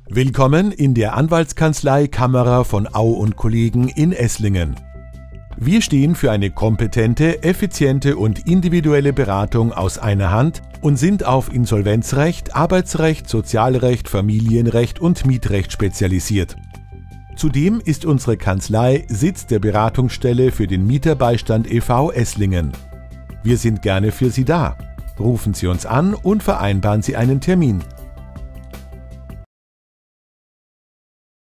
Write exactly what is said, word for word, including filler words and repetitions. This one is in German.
Willkommen in der Anwaltskanzlei Kammerer von Au und Kollegen in Esslingen. Wir stehen für eine kompetente, effiziente und individuelle Beratung aus einer Hand und sind auf Insolvenzrecht, Arbeitsrecht, Sozialrecht, Familienrecht und Mietrecht spezialisiert. Zudem ist unsere Kanzlei Sitz der Beratungsstelle für den Mieterbeistand e V Esslingen. Wir sind gerne für Sie da. Rufen Sie uns an und vereinbaren Sie einen Termin.